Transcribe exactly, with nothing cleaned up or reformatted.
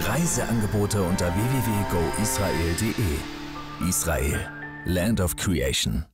Reiseangebote unter w w w punkt go israel punkt de. Israel, Land of Creation.